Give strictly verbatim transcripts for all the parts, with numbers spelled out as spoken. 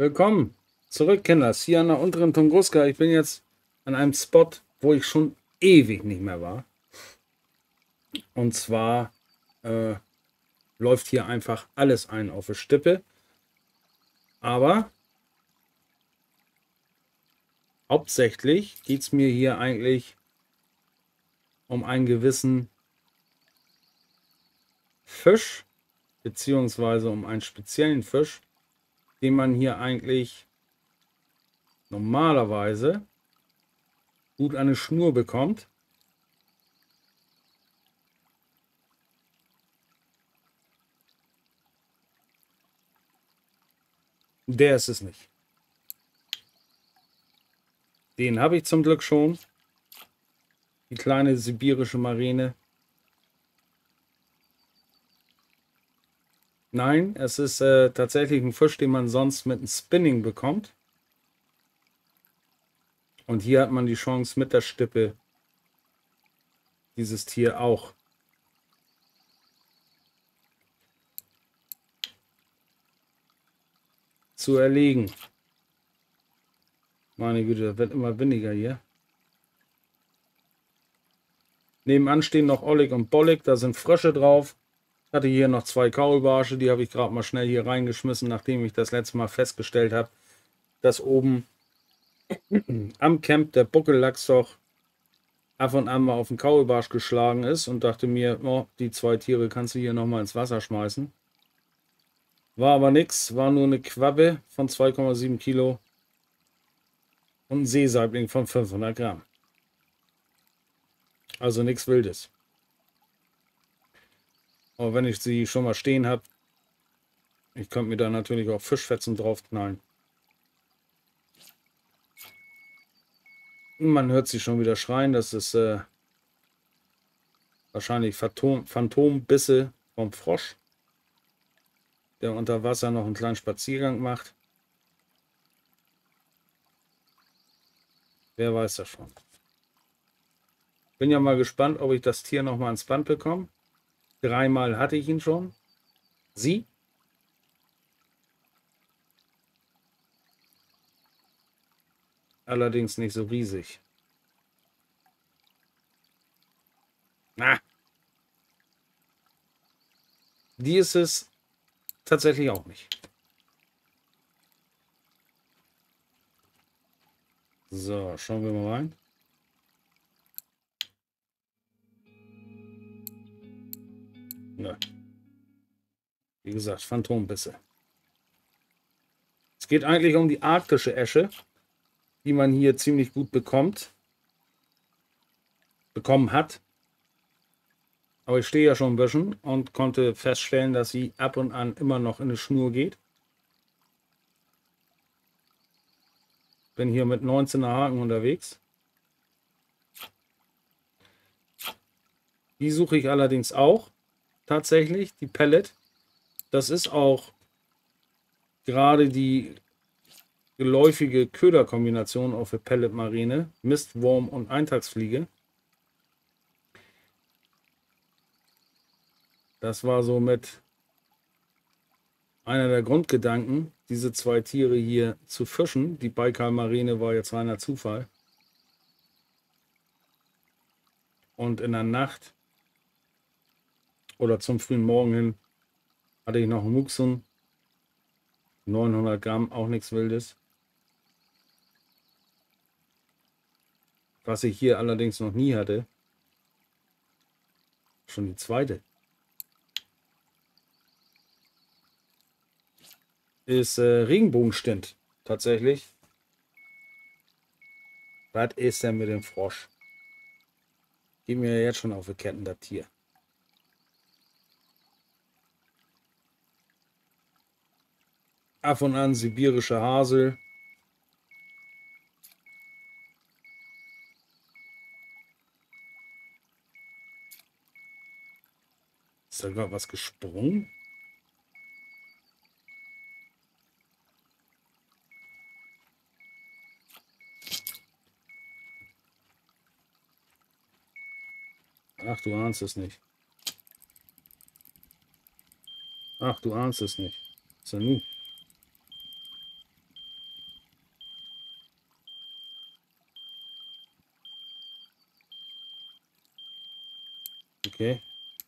Willkommen zurück, Kinders, hier an der unteren Tunguska. Ich bin jetzt an einem Spot, wo ich schon ewig nicht mehr war. Und zwar äh, läuft hier einfach alles ein auf die Stippe. Aber hauptsächlich geht es mir hier eigentlich um einen gewissen Fisch, beziehungsweise um einen speziellen Fisch, den man hier eigentlich normalerweise gut an eine Schnur bekommt. Der ist es nicht. Den habe ich zum Glück schon. Die kleine sibirische Marine. Nein, es ist äh, tatsächlich ein Fisch, den man sonst mit einem Spinning bekommt. Und hier hat man die Chance, mit der Stippe dieses Tier auch zu erlegen. Meine Güte, das wird immer weniger hier. Nebenan stehen noch Oleg und Bollig, da sind Frösche drauf. Ich hatte hier noch zwei Kaulbarsche, die habe ich gerade mal schnell hier reingeschmissen, nachdem ich das letzte Mal festgestellt habe, dass oben am Camp der Buckellachs doch ab und an mal auf den Kaulbarsch geschlagen ist und dachte mir, oh, die zwei Tiere kannst du hier nochmal ins Wasser schmeißen. War aber nichts, war nur eine Quappe von zwei Komma sieben Kilo und ein Seesaibling von fünfhundert Gramm. Also nichts Wildes. Aber wenn ich sie schon mal stehen habe, ich könnte mir da natürlich auch Fischfetzen drauf knallen. Man hört sie schon wieder schreien, das ist äh, wahrscheinlich Phantom, Phantombisse vom Frosch, der unter Wasser noch einen kleinen Spaziergang macht. Wer weiß das schon. Bin ja mal gespannt, ob ich das Tier noch mal ins Band bekomme. Dreimal hatte ich ihn schon. Sie? Allerdings nicht so riesig. Ah. Die ist es tatsächlich auch nicht. So, schauen wir mal rein. Ja. Wie gesagt, Phantombisse. Es geht eigentlich um die arktische Esche, die man hier ziemlich gut bekommt. Bekommen hat. Aber ich stehe ja schon ein bisschen und konnte feststellen, dass sie ab und an immer noch in eine Schnur geht. Bin hier mit neunzehner Haken unterwegs. Die suche ich allerdings auch tatsächlich, die Pellet. Das ist auch gerade die geläufige Köderkombination auf der Pelletmarine, Mistwurm und Eintagsfliege. Das war somit einer der Grundgedanken, diese zwei Tiere hier zu fischen. Die Baikal-Marine war jetzt reiner Zufall. Und in der Nacht oder zum frühen Morgen hin hatte ich noch einen Muxen. neunhundert Gramm, auch nichts Wildes. Was ich hier allerdings noch nie hatte, schon die zweite, ist äh, Regenbogenstint. Tatsächlich. Was ist denn mit dem Frosch? Geht mir jetzt schon auf die Ketten, das Tier. Ab und an sibirische Hasel. Ist da gerade was gesprungen? Ach, du ahnst es nicht. Ach, du ahnst es nicht. Was ist denn nun? Okay.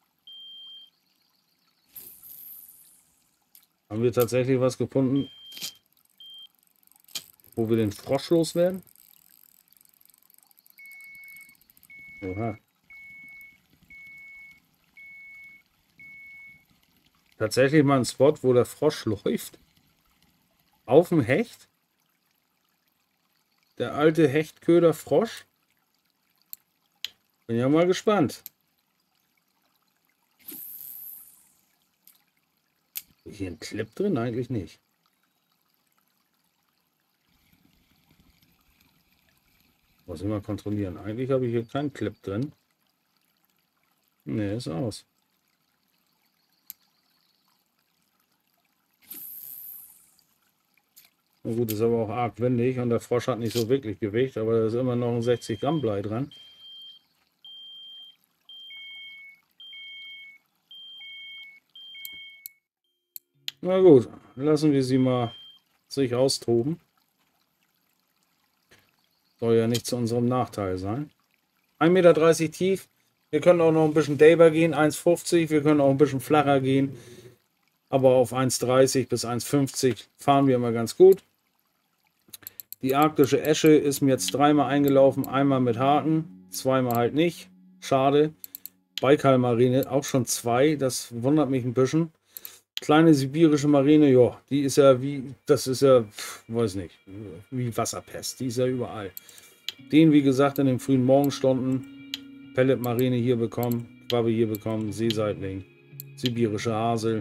Haben wir tatsächlich was gefunden, wo wir den Frosch loswerden? Oha. Tatsächlich mal ein Spot, wo der Frosch läuft. Auf dem Hecht. Der alte Hechtköder Frosch. Bin ja mal gespannt. Ist hier ein Clip drin? Eigentlich nicht. Muss ich mal kontrollieren. Eigentlich habe ich hier keinen Clip drin. Ne, ist aus. Na gut, ist aber auch arg windig und der Frosch hat nicht so wirklich Gewicht, aber da ist immer noch ein sechzig Gramm Blei dran. Na gut, lassen wir sie mal sich austoben. Soll ja nicht zu unserem Nachteil sein. ein Meter dreißig tief. Wir können auch noch ein bisschen Daber gehen, eins fünfzig. Wir können auch ein bisschen flacher gehen. Aber auf eins dreißig bis eins fünfzig fahren wir immer ganz gut. Die arktische Esche ist mir jetzt dreimal eingelaufen. Einmal mit Haken, zweimal halt nicht. Schade. Baikal-Marine auch schon zwei. Das wundert mich ein bisschen. Kleine sibirische Marine, ja, die ist ja wie, das ist ja, weiß nicht, wie Wasserpest. Die ist ja überall. Den, wie gesagt, in den frühen Morgenstunden. Pelletmarine hier bekommen, Quabbe hier bekommen, Seeseitling, sibirische Hasel.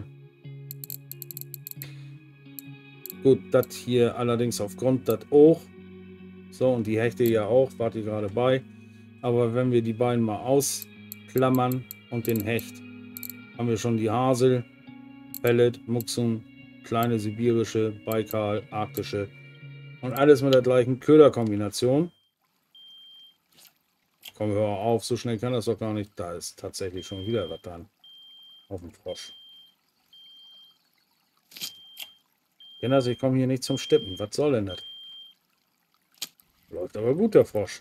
Gut, das hier allerdings aufgrund das auch. So, und die Hechte ja auch, warte ich gerade bei. Aber wenn wir die beiden mal ausklammern und den Hecht, haben wir schon die Hasel, Pellet, Muxum, kleine sibirische, Baikal, arktische und alles mit der gleichen Köderkombination. Komm, hör auf, so schnell kann das doch gar nicht. Da ist tatsächlich schon wieder was dran. Auf dem Frosch. Kinder, ich komme hier nicht zum Stippen. Was soll denn das? Läuft aber gut, der Frosch.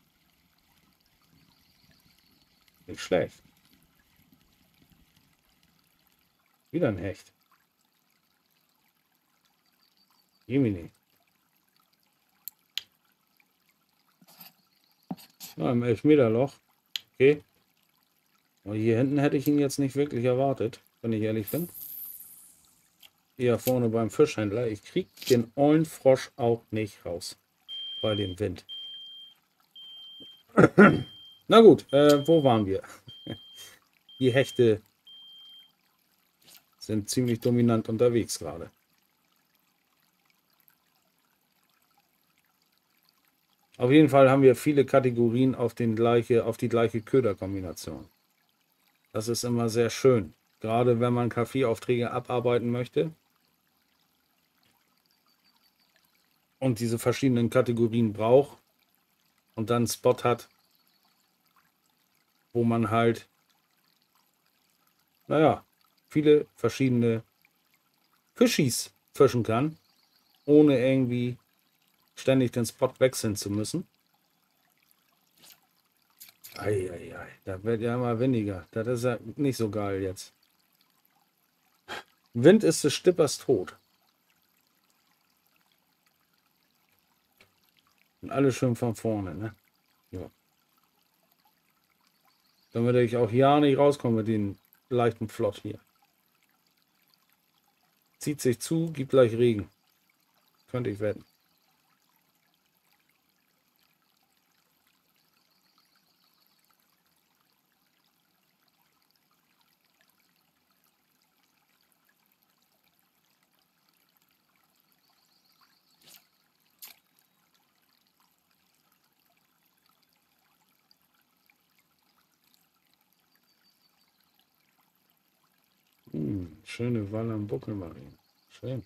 Nicht schlecht. Wieder ein Hecht. Jemini. Ja, im Elfmeterloch. Okay. Und hier hinten hätte ich ihn jetzt nicht wirklich erwartet, wenn ich ehrlich bin. Eher vorne beim Fischhändler. Ich kriege den ollen Frosch auch nicht raus. Bei dem Wind. Na gut, äh, wo waren wir? Die Hechte sind ziemlich dominant unterwegs gerade. Auf jeden Fall haben wir viele Kategorien auf, den gleiche, auf die gleiche Köderkombination. Das ist immer sehr schön. Gerade wenn man Kaffeeaufträge abarbeiten möchte. Und diese verschiedenen Kategorien braucht. Und dann einen Spot hat, wo man halt, naja, viele verschiedene Fischis fischen kann, ohne irgendwie ständig den Spot wechseln zu müssen. Eieiei, da wird ja immer windiger. Das ist ja nicht so geil jetzt. Wind ist des Stippers Tod. Und alles schön von vorne, ne? Ja. Damit ich auch ja nicht rauskomme mit den leichten Flott hier. Zieht sich zu, gibt gleich Regen. Könnte ich wetten. Hm, schöne Walle am Buckelmarien. Schön.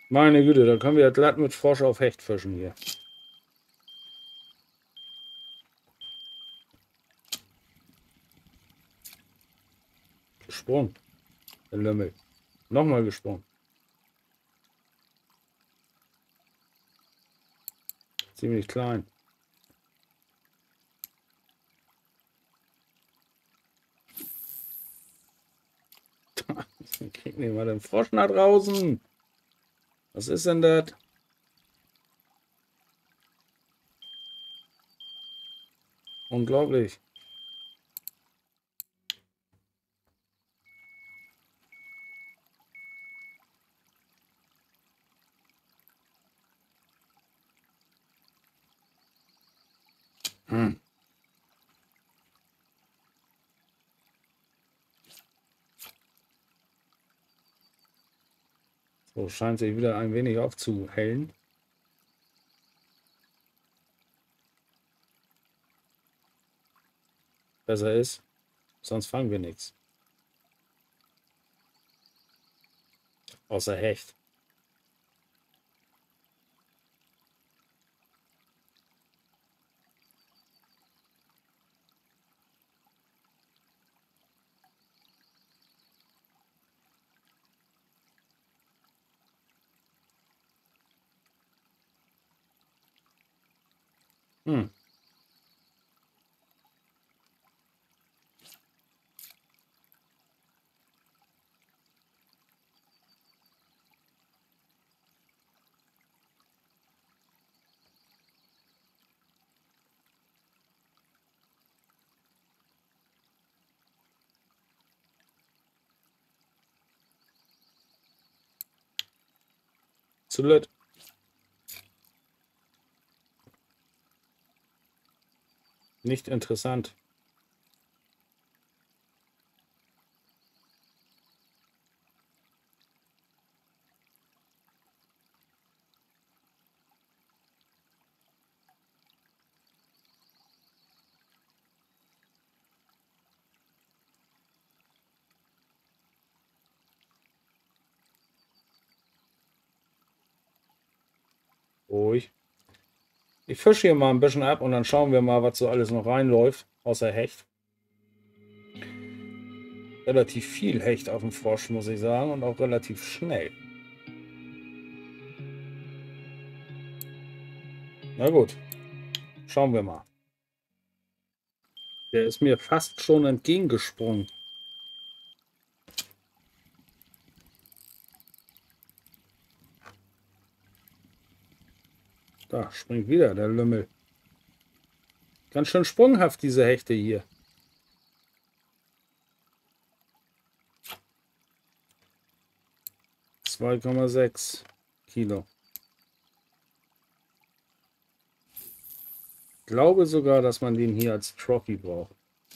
Meine Güte, da können wir glatt mit Frosch auf Hecht fischen hier. Gesprungen. Der Lümmel. Nochmal gesprungen. Ziemlich klein. Kriegen wir mal den Frosch nach draußen. Was ist denn das? Unglaublich. Hm. So, scheint sich wieder ein wenig aufzuhellen. Besser ist, sonst fangen wir nichts. Außer Hecht. Hm. Zu blöd. Nicht interessant. Ruhig. Ich fische hier mal ein bisschen ab und dann schauen wir mal, was so alles noch reinläuft, außer Hecht. Relativ viel Hecht auf dem Frosch, muss ich sagen, und auch relativ schnell. Na gut, schauen wir mal. Der ist mir fast schon entgegengesprungen. Da springt wieder der Lümmel. Ganz schön sprunghaft, diese Hechte hier. zwei Komma sechs Kilo. Ich glaube sogar, dass man den hier als Trophy braucht.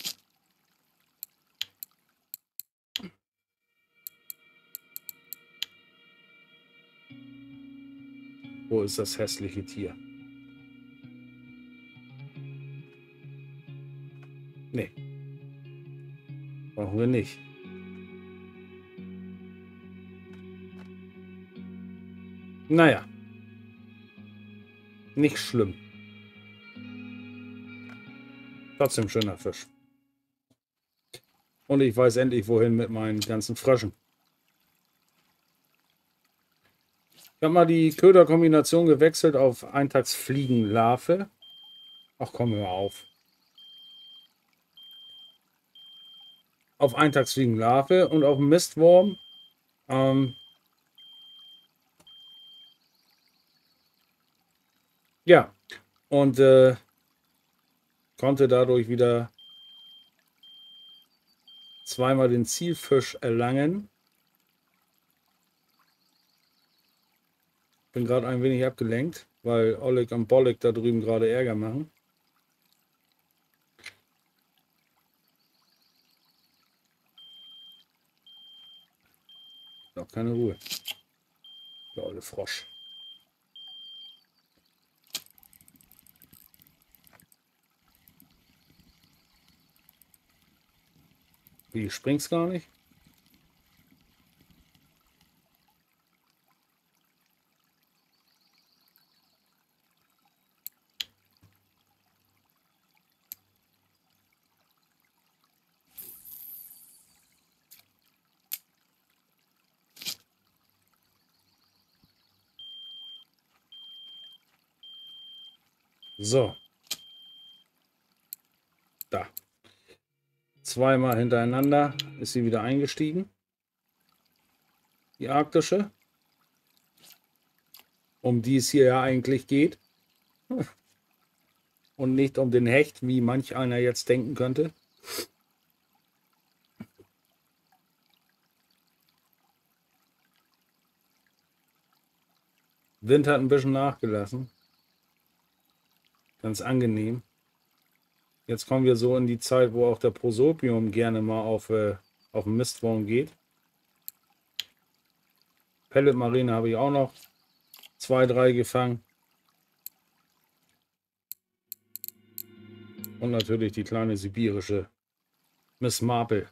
Wo ist das hässliche Tier? Nee. Brauchen wir nicht. Naja. Nicht schlimm. Trotzdem schöner Fisch. Und ich weiß endlich, wohin mit meinen ganzen Fröschen. Ich habe mal die Köderkombination gewechselt auf Eintagsfliegenlarve. Ach, komm, hör auf. Auf Eintagsfliegenlarve und auf Mistwurm. Ähm, ja, und äh, konnte dadurch wieder zweimal den Zielfisch erlangen. Bin gerade ein wenig abgelenkt, weil Oleg und Bolek da drüben gerade Ärger machen. Noch keine Ruhe. Der olle Frosch. Wie, springt's gar nicht? So. Da. Zweimal hintereinander ist sie wieder eingestiegen. Die arktische. Um die es hier ja eigentlich geht. Und nicht um den Hecht, wie manch einer jetzt denken könnte. Wind hat ein bisschen nachgelassen. Ganz angenehm. Jetzt kommen wir so in die Zeit, wo auch der Prosopium gerne mal auf, äh, auf den Mistwurm geht. Pelletmarine habe ich auch noch zwei, drei gefangen. Und natürlich die kleine sibirische Miss Marple.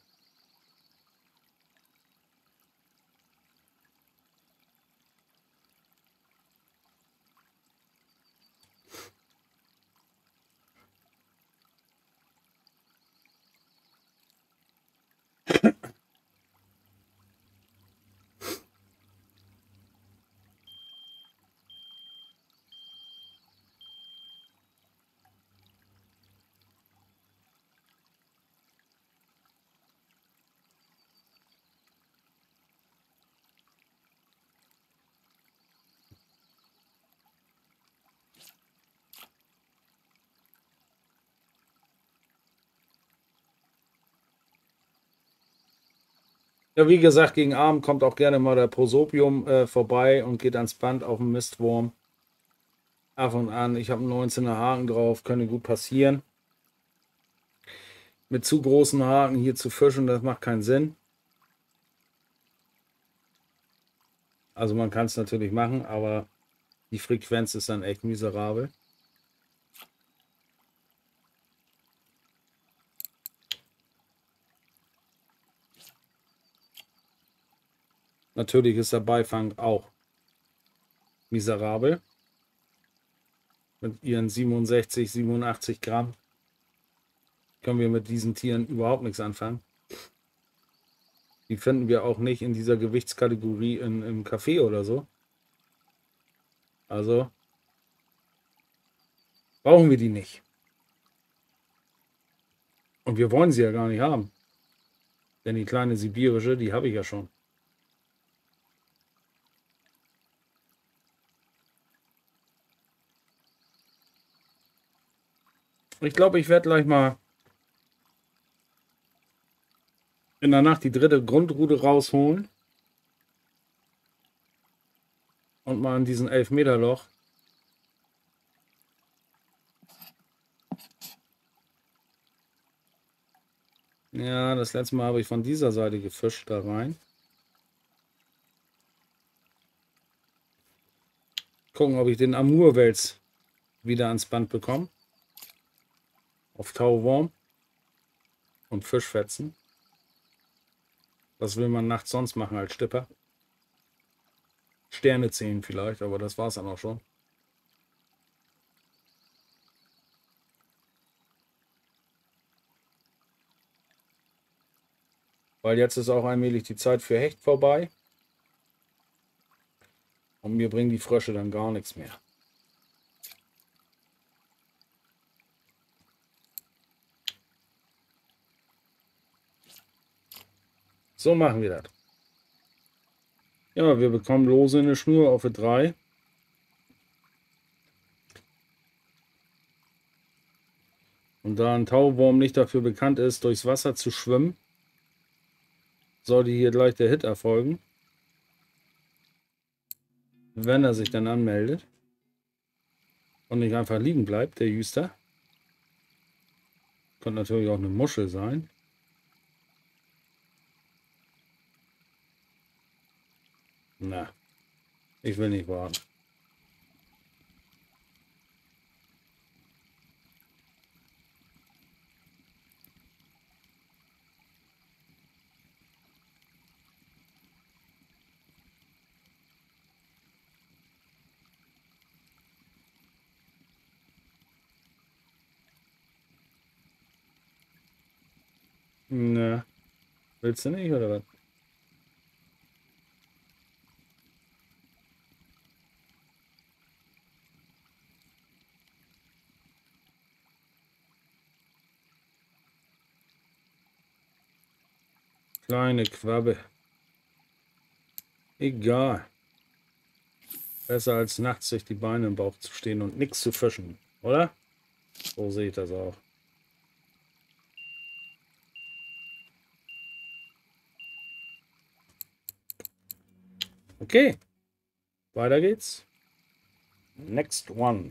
Ja, wie gesagt, gegen Abend kommt auch gerne mal der Prosopium äh, vorbei und geht ans Band auf den Mistwurm. Ab und an. Ich habe einen neunzehner Haken drauf, könnte gut passieren. Mit zu großen Haken hier zu fischen, das macht keinen Sinn. Also man kann es natürlich machen, aber die Frequenz ist dann echt miserabel. Natürlich ist der Beifang auch miserabel. Mit ihren siebenundsechzig, siebenundachtzig Gramm können wir mit diesen Tieren überhaupt nichts anfangen. Die finden wir auch nicht in dieser Gewichtskategorie in, im Café oder so. Also brauchen wir die nicht. Und wir wollen sie ja gar nicht haben. Denn die kleine sibirische, die habe ich ja schon. Ich glaube, ich werde gleich mal in der Nacht die dritte Grundrute rausholen. Und mal in diesen elf Meter Loch Ja, das letzte Mal habe ich von dieser Seite gefischt da rein. Gucken, ob ich den Amurwels wieder ans Band bekomme. Auf Tauwurm und Fischfetzen. Was will man nachts sonst machen als Stipper? Sterne zählen vielleicht, aber das war es dann auch schon. Weil jetzt ist auch allmählich die Zeit für Hecht vorbei. Und mir bringen die Frösche dann gar nichts mehr. So machen wir das. Ja, wir bekommen lose eine Schnur auf drei. Und da ein Tauwurm nicht dafür bekannt ist, durchs Wasser zu schwimmen, sollte hier gleich der Hit erfolgen. Wenn er sich dann anmeldet. Und nicht einfach liegen bleibt, der Jüster. Könnte natürlich auch eine Muschel sein. Na, ich will nicht warten. Na, willst du nicht, oder was? Kleine Quabbe. Egal. Besser als nachts sich die Beine im Bauch zu stehen und nichts zu fischen, oder? So sehe ich das auch. Okay. Weiter geht's. Next one.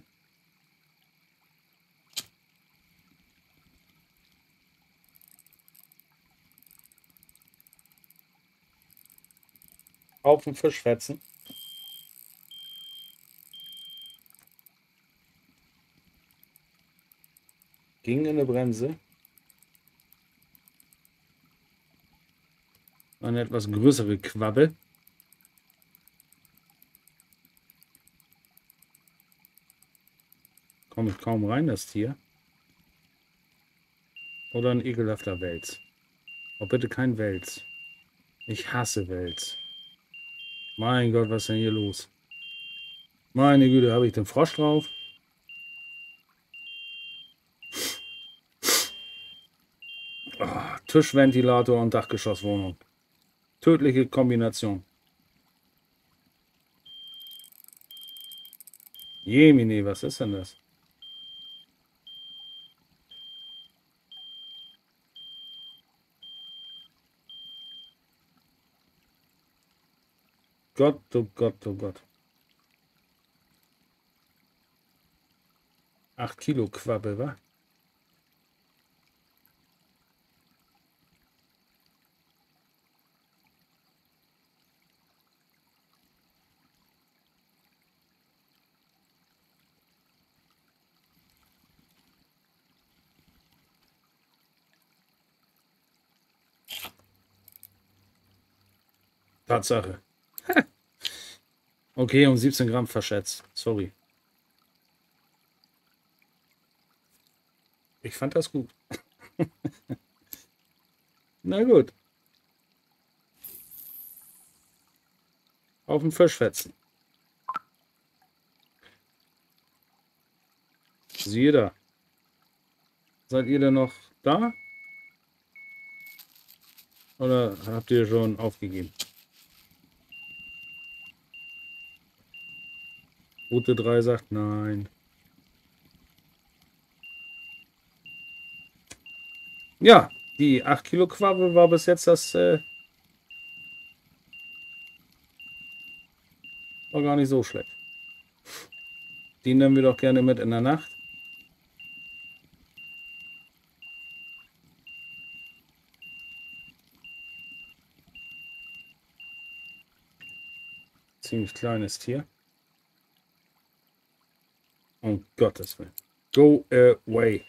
Auf den Fisch fetzen. Ging in eine Bremse. Eine etwas größere Quabbe. Komme ich kaum rein, das Tier. Oder ein ekelhafter Wels. Oh, bitte kein Wels. Ich hasse Wels. Mein Gott, was ist denn hier los? Meine Güte, habe ich den Frosch drauf? Oh, Tischventilator und Dachgeschosswohnung. Tödliche Kombination. Jemine, was ist denn das? Gott, oh Gott, oh Gott. acht Kilo Quabbe, wa? Tatsache. Okay, um siebzehn Gramm verschätzt. Sorry. Ich fand das gut. Na gut. Auf den Fisch fetzen. Siehe da. Seid ihr denn noch da? Oder habt ihr schon aufgegeben? Route drei sagt nein. Ja, die acht Kilo Quabbe war bis jetzt das... Äh, war gar nicht so schlecht. Die nehmen wir doch gerne mit in der Nacht. Ziemlich kleines Tier. Um Gottes Willen. Go away.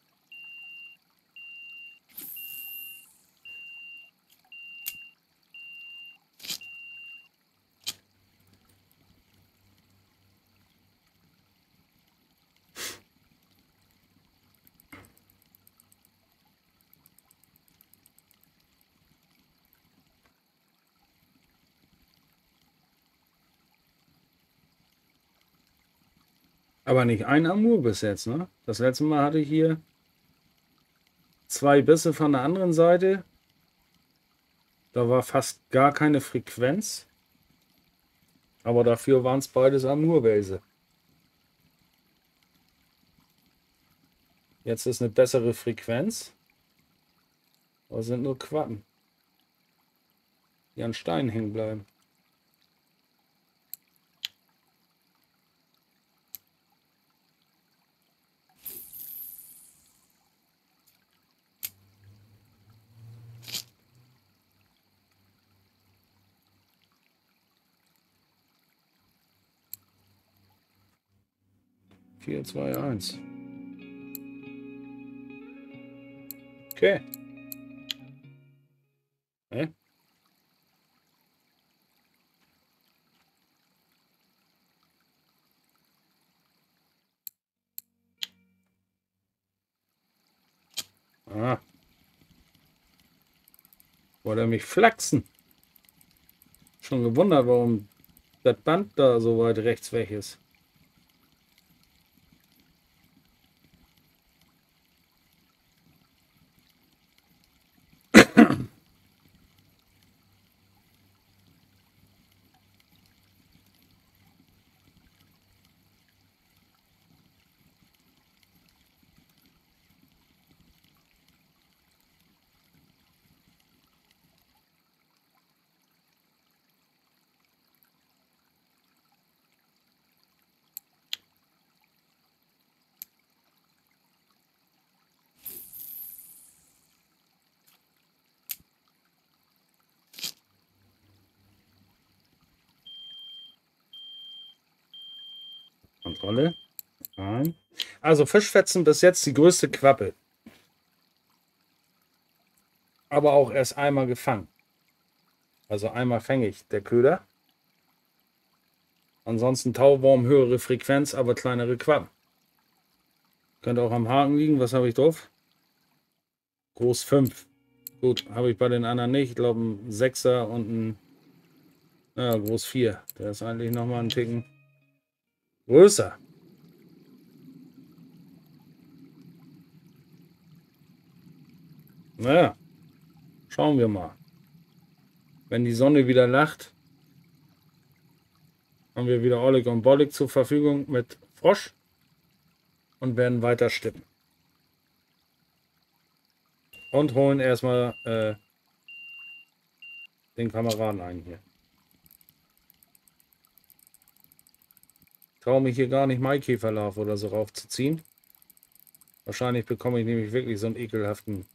Aber nicht ein Amur bis jetzt, ne? Das letzte Mal hatte ich hier zwei Bisse von der anderen Seite. Da war fast gar keine Frequenz. Aber dafür waren es beides Amurwelse. Jetzt ist eine bessere Frequenz. Aber sind nur Quappen, die an Steinen hängen bleiben. vier, zwei, eins. Okay. Hä? Ah. Wollte er mich flachsen? Schon gewundert, warum das Band da so weit rechts weg ist. Kontrolle. Nein. Also Fischfetzen bis jetzt die größte Quappe. Aber auch erst einmal gefangen. Also einmal fängig der Köder. Ansonsten Tauwurm, höhere Frequenz, aber kleinere Quappen. Könnte auch am Haken liegen. Was habe ich drauf? Groß fünf. Gut, habe ich bei den anderen nicht. Ich glaube ein sechser und ein ja, groß vier. Der ist eigentlich nochmal ein Ticken größer. Naja, schauen wir mal. Wenn die Sonne wieder lacht, haben wir wieder Oleg und Bollig zur Verfügung mit Frosch und werden weiter stippen. Und holen erstmal äh, den Kameraden ein hier. Ich traue mich hier gar nicht Maikäferlarve oder so raufzuziehen. Wahrscheinlich bekomme ich nämlich wirklich so einen ekelhaften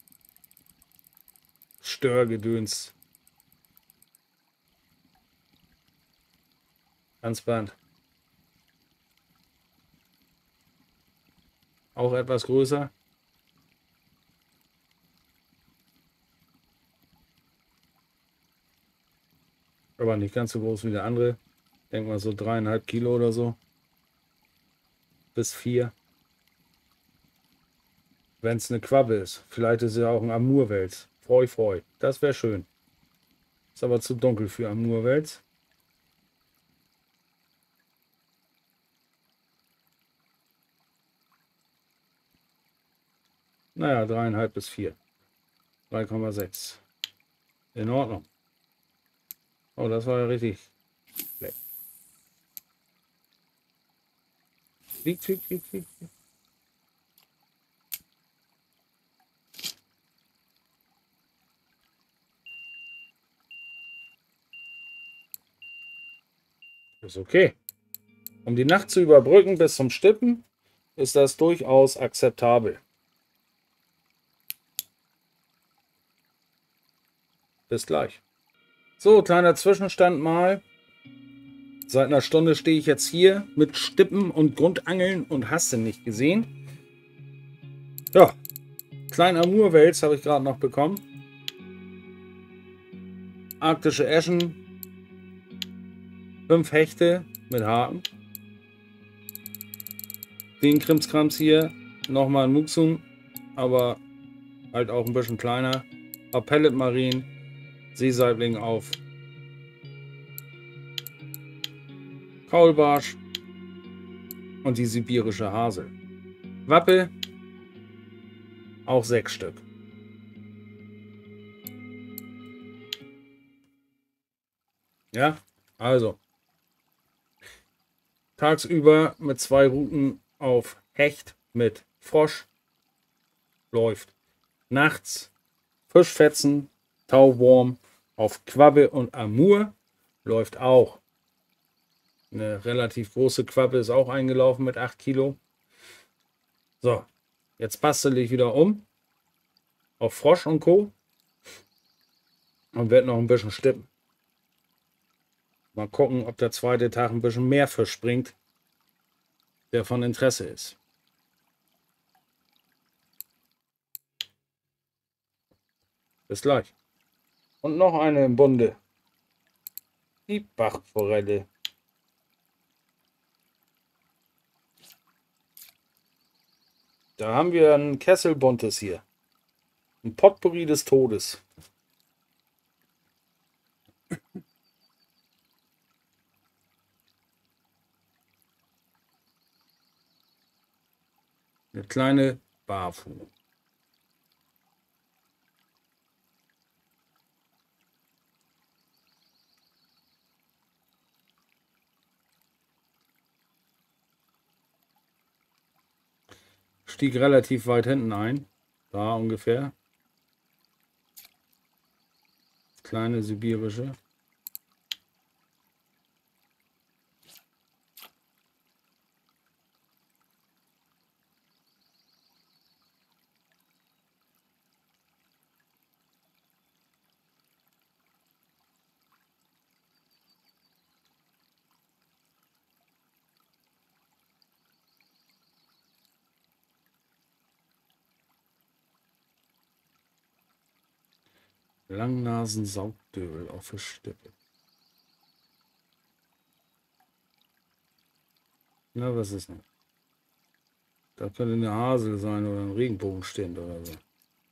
Störgedöns. Ganzband. Auch etwas größer. Aber nicht ganz so groß wie der andere. Ich denke mal so dreieinhalb Kilo oder so. Bis vier. Wenn es eine Quappe ist. Vielleicht ist es ja auch ein Amurwels. Freu, freu. Das wäre schön. Ist aber zu dunkel für Amurwels. Naja, dreieinhalb bis vier. drei Komma sechs. In Ordnung. Oh, das war ja richtig. Flieg, flieg, flieg, flieg. Ist okay. Um die Nacht zu überbrücken bis zum Stippen, ist das durchaus akzeptabel. Bis gleich. So, kleiner Zwischenstand mal. Seit einer Stunde stehe ich jetzt hier mit Stippen und Grundangeln und hast du nicht gesehen. Ja, kleinen Amurwels habe ich gerade noch bekommen. Arktische Eschen. Fünf Hechte mit Haken. Den Krimskrams hier. Nochmal ein Muxum, aber halt auch ein bisschen kleiner. Auf Pelletmarien. Seesaibling auf Kaulbarsch und die sibirische Hasel. Wappe auch sechs Stück. Ja, also tagsüber mit zwei Routen auf Hecht mit Frosch läuft. Nachts Fischfetzen, Tauwurm auf Quappe und Amur läuft auch. Eine relativ große Quappe ist auch eingelaufen mit acht Kilo. So, jetzt bastel ich wieder um auf Frosch und Co. und werde noch ein bisschen stippen. Mal gucken, ob der zweite Tag ein bisschen mehr Fisch bringt, der von Interesse ist. Bis gleich. Und noch eine im Bunde. Die Bachforelle. Da haben wir ein Kesselbuntes hier. Ein Potpourri des Todes. Eine kleine Barfu. Stieg relativ weit hinten ein. Da ungefähr. Kleine sibirische. Langnasen-Saugdöbel auf der Stippe. Na, was ist denn? Da könnte eine Hasel sein oder ein Regenbogenstern oder so.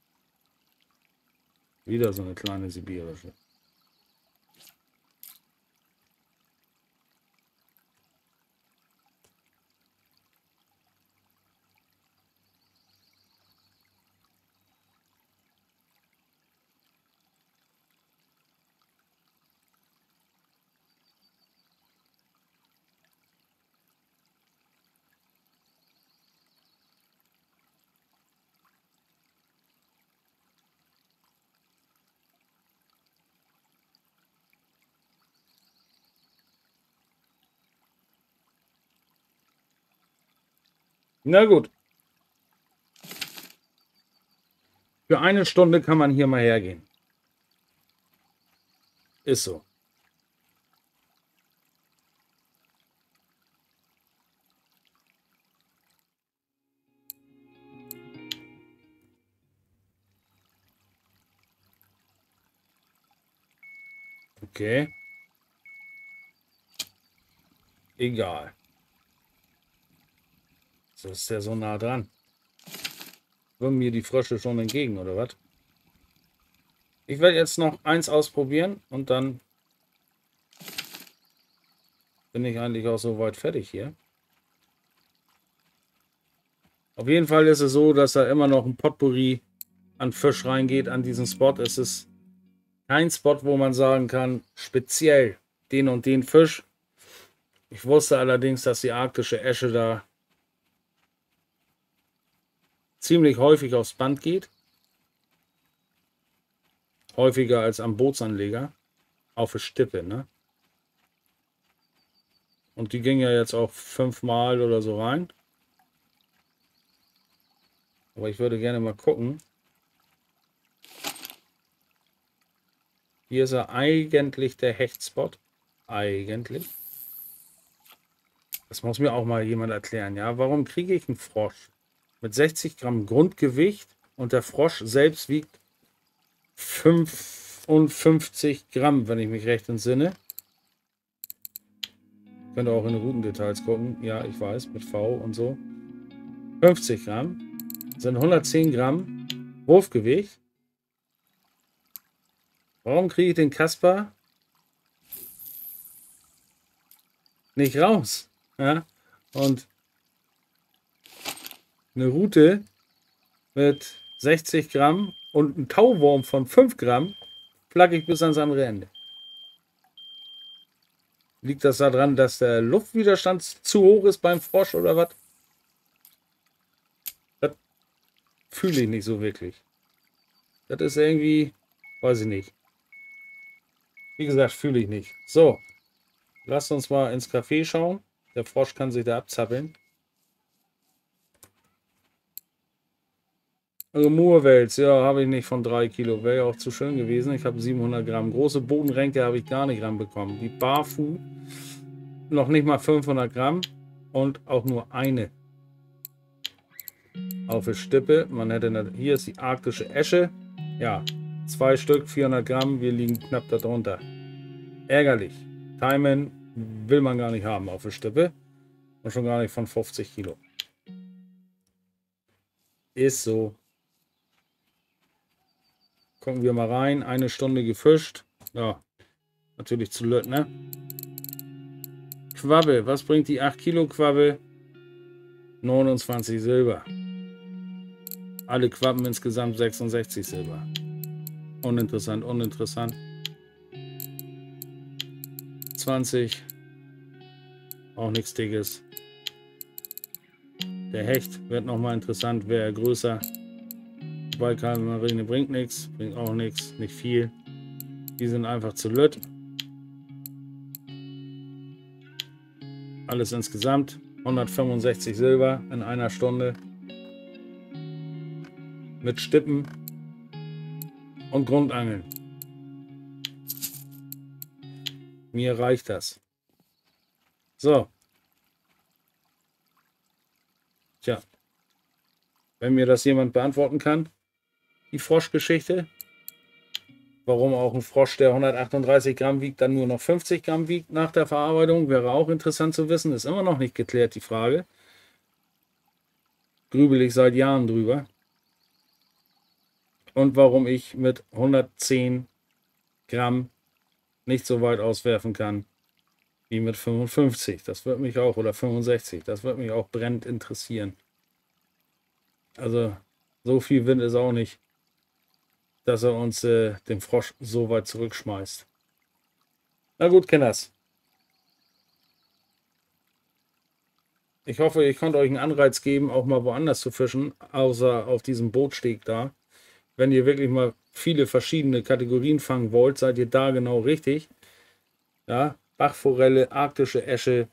Wieder so eine kleine sibirische. Na gut. Für eine Stunde kann man hier mal hergehen. Ist so. Okay. Egal. So ist der so nah dran. Kommen mir die Frösche schon entgegen, oder was? Ich werde jetzt noch eins ausprobieren und dann bin ich eigentlich auch soweit fertig hier. Auf jeden Fall ist es so, dass da immer noch ein Potpourri an Fisch reingeht an diesen Spot. Es ist kein Spot, wo man sagen kann, speziell den und den Fisch. Ich wusste allerdings, dass die arktische Esche da ziemlich häufig aufs Band geht. Häufiger als am Bootsanleger. Auf der Stippe, ne? Und die ging ja jetzt auch fünfmal oder so rein. Aber ich würde gerne mal gucken. Hier ist er eigentlich der Hechtspot. Eigentlich. Das muss mir auch mal jemand erklären, ja? Warum kriege ich einen Frosch mit sechzig Gramm Grundgewicht und der Frosch selbst wiegt fünfundfünfzig Gramm, wenn ich mich recht entsinne. Könnt ihr auch in den Routendetails gucken. Ja, ich weiß, mit V und so. fünfzig Gramm sind hundertzehn Gramm Wurfgewicht. Warum kriege ich den Kasper nicht raus? Ja? Und eine Rute mit sechzig Gramm und ein Tauwurm von fünf Gramm plagge ich bis ans andere Ende. Liegt das daran, dass der Luftwiderstand zu hoch ist beim Frosch oder was? Das fühle ich nicht so wirklich. Das ist irgendwie, weiß ich nicht. Wie gesagt, fühle ich nicht. So, lasst uns mal ins Café schauen. Der Frosch kann sich da abzappeln. Also Murwels, ja, habe ich nicht von drei Kilo. Wäre ja auch zu schön gewesen. Ich habe siebenhundert Gramm. Große Bodenränke habe ich gar nicht ranbekommen. Die Barfu noch nicht mal fünfhundert Gramm und auch nur eine auf der Stippe. Man hätte eine, hier ist die arktische Esche. Ja, zwei Stück, vierhundert Gramm. Wir liegen knapp darunter. Ärgerlich. Timen will man gar nicht haben auf der Stippe. Und schon gar nicht von fünfzig Kilo. Ist so. Gucken wir mal rein. Eine Stunde gefischt. Ja, natürlich zu Lütt, ne? Quabbe. Was bringt die acht Kilo Quabbe? neunundzwanzig Silber. Alle Quabben insgesamt sechsundsechzig Silber. Uninteressant, uninteressant. zwanzig. Auch nichts Dickes. Der Hecht wird nochmal interessant. Wäre größer. Baikalmarine bringt nichts. Bringt auch nichts. Nicht viel. Die sind einfach zu lütt. Alles insgesamt hundertfünfundsechzig Silber in einer Stunde. Mit Stippen und Grundangeln. Mir reicht das. So. Tja. Wenn mir das jemand beantworten kann, die Froschgeschichte, Warum auch ein Frosch, der hundertachtunddreißig Gramm wiegt, dann nur noch fünfzig Gramm wiegt nach der Verarbeitung, wäre auch interessant zu wissen. Ist immer noch nicht geklärt, die Frage. Grübel ich seit Jahren drüber. Und warum ich mit hundertzehn Gramm nicht so weit auswerfen kann wie mit fünfundfünfzig. Das wird mich auch, oder fünfundsechzig, das wird mich auch brennend interessieren. Also so viel Wind ist auch nicht, dass er uns äh, den Frosch so weit zurückschmeißt. Na gut, Kinders. Ich hoffe, ich konnte euch einen Anreiz geben, auch mal woanders zu fischen, außer auf diesem Bootsteg da. Wenn ihr wirklich mal viele verschiedene Kategorien fangen wollt, seid ihr da genau richtig. Ja, Bachforelle, arktische Äsche,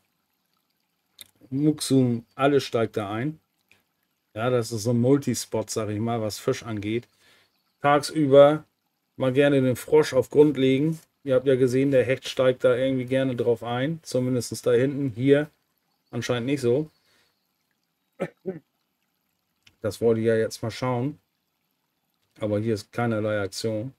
Muxum, alles steigt da ein. Ja, das ist so ein Multispot, sag ich mal, was Fisch angeht. Tagsüber mal gerne den Frosch auf Grund legen. Ihr habt ja gesehen, der Hecht steigt da irgendwie gerne drauf ein. Zumindest da hinten. Hier anscheinend nicht so. Das wollte ich ja jetzt mal schauen. Aber hier ist keinerlei Aktion.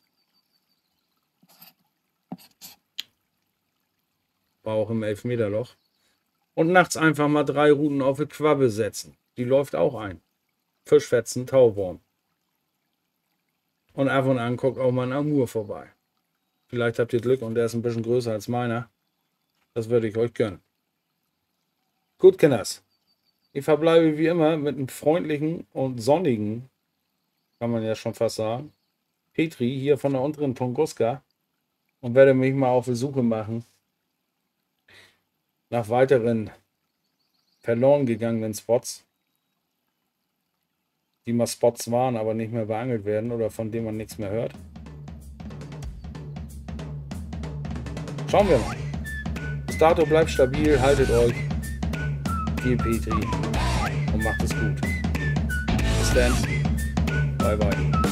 War auch im Elfmeterloch. Und nachts einfach mal drei Ruten auf die Quappe setzen. Die läuft auch ein. Fischfetzen, Tauwurm. Und ab und an guckt auch mal ein Amur vorbei. Vielleicht habt ihr Glück und der ist ein bisschen größer als meiner. Das würde ich euch gönnen. Gut, Kinders. Ich verbleibe wie immer mit einem freundlichen und sonnigen, kann man ja schon fast sagen, Petri hier von der unteren Tunguska und werde mich mal auf die Suche machen nach weiteren verloren gegangenen Spots, die mal Spots waren, aber nicht mehr beangelt werden oder von denen man nichts mehr hört. Schauen wir mal. Bis dato bleibt stabil, haltet euch. Viel Petri und macht es gut. Bis dann. Bye bye.